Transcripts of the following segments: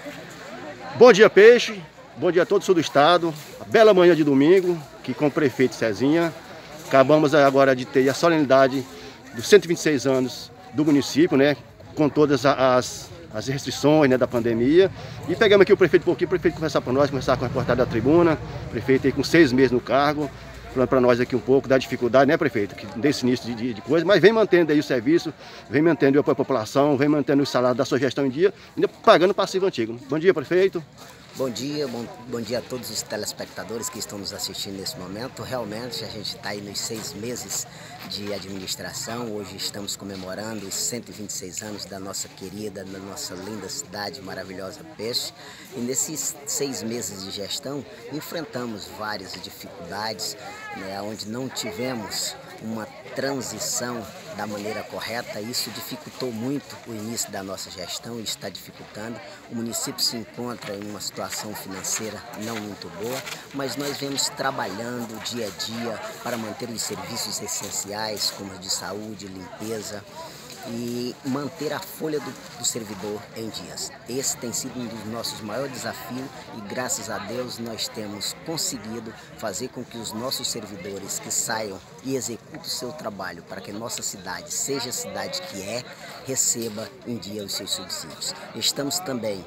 Bom dia, Peixe. Bom dia a todo o sul do estado. A bela manhã de domingo, aqui com o prefeito Cezinha. Acabamos agora de ter a solenidade dos 126 anos do município, né? Com todas as restrições, né, da pandemia. E pegamos aqui o prefeito um pouquinho, o prefeito conversar com nós, conversar com a reportagem da tribuna. O prefeito aí com 6 meses no cargo, falando para nós aqui um pouco da dificuldade, né, prefeito? Que desse início de coisa, mas vem mantendo aí o serviço, vem mantendo o apoio à população, vem mantendo o salário da sua gestão em dia, ainda pagando o passivo antigo. Bom dia, prefeito. Bom dia a todos os telespectadores que estão nos assistindo nesse momento. Realmente a gente está aí nos 6 meses de administração. Hoje estamos comemorando os 126 anos da nossa querida, da nossa linda cidade maravilhosa Peixe. E nesses 6 meses de gestão enfrentamos várias dificuldades, né, onde não tivemos uma transição da maneira correta. Isso dificultou muito o início da nossa gestão e está dificultando. O município se encontra em uma situação financeira não muito boa, mas nós vemos trabalhando dia a dia para manter os serviços essenciais, como de saúde, limpeza, e manter a folha do servidor em dias. Esse tem sido um dos nossos maiores desafios e graças a Deus nós temos conseguido fazer com que os nossos servidores que saiam e executem o seu trabalho para que nossa cidade seja a cidade que é, receba em dia os seus subsídios. Estamos também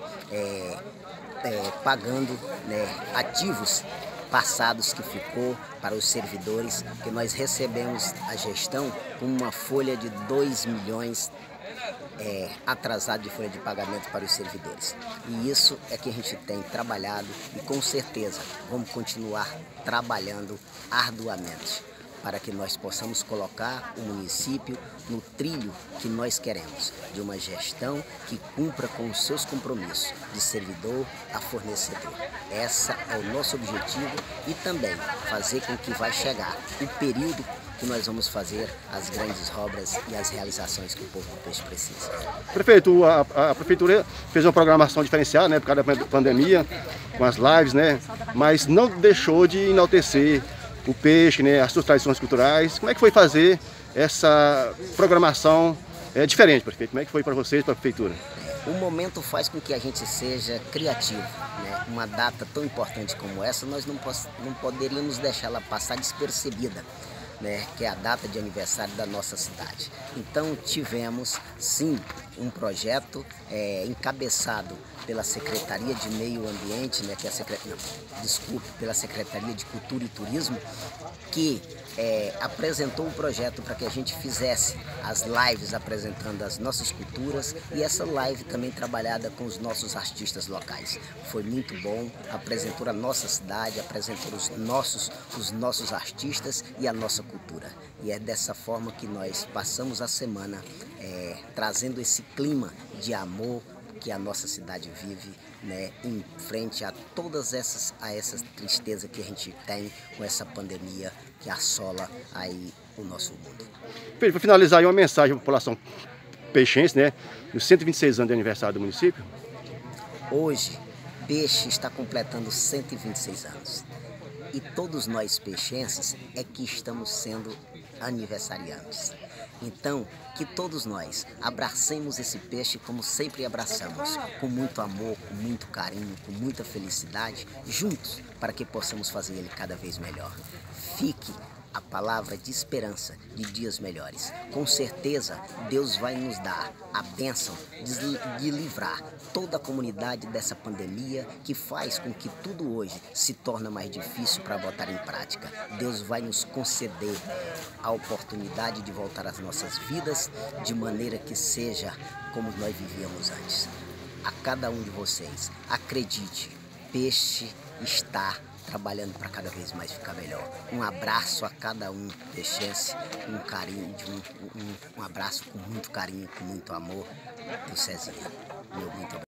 pagando, né, ativos passados que ficou para os servidores, que nós recebemos a gestão com uma folha de 2 milhões atrasado de folha de pagamento para os servidores. E isso é que a gente tem trabalhado e com certeza vamos continuar trabalhando arduamente para que nós possamos colocar o município no trilho que nós queremos, de uma gestão que cumpra com os seus compromissos de servidor a fornecedor. Esse é o nosso objetivo e também fazer com que vai chegar o período que nós vamos fazer as grandes obras e as realizações que o povo do Peixe precisa. Prefeito, a prefeitura fez uma programação diferenciada, né, por causa da pandemia, com as lives, né, mas não deixou de enaltecer o peixe, né, as suas tradições culturais. Como é que foi fazer essa programação diferente, prefeito? Como é que foi para vocês, para a prefeitura? O momento faz com que a gente seja criativo, né? Uma data tão importante como essa, nós não poderíamos deixá-la passar despercebida, né? Que é a data de aniversário da nossa cidade. Então tivemos, sim, um projeto encabeçado pela Secretaria de Meio Ambiente, né, que é pela Secretaria de Cultura e Turismo, que apresentou o projeto para que a gente fizesse as lives apresentando as nossas culturas e essa live também trabalhada com os nossos artistas locais. Foi muito bom, apresentou a nossa cidade, apresentou os nossos artistas e a nossa cultura. E é dessa forma que nós passamos a semana trazendo esse clima de amor que a nossa cidade vive, né, em frente a todas essas tristezas que a gente tem com essa pandemia que assola aí o nosso mundo. Para finalizar, aí uma mensagem à população peixense, né, nos 126 anos de aniversário do município. Hoje, Peixe está completando 126 anos. E todos nós peixenses é que estamos sendo aniversariantes. Então, que todos nós abracemos esse peixe como sempre abraçamos, com muito amor, com muito carinho, com muita felicidade, juntos, para que possamos fazer ele cada vez melhor. Fique a palavra de esperança de dias melhores. Com certeza, Deus vai nos dar a bênção de livrar toda a comunidade dessa pandemia que faz com que tudo hoje se torne mais difícil para botar em prática. Deus vai nos conceder a oportunidade de voltar às nossas vidas de maneira que seja como nós vivíamos antes. A cada um de vocês, acredite, Peixe está trabalhando para cada vez mais ficar melhor. Um abraço a cada um peixense, um carinho, um abraço com muito carinho, com muito amor do Cezinha. Meu muito obrigado.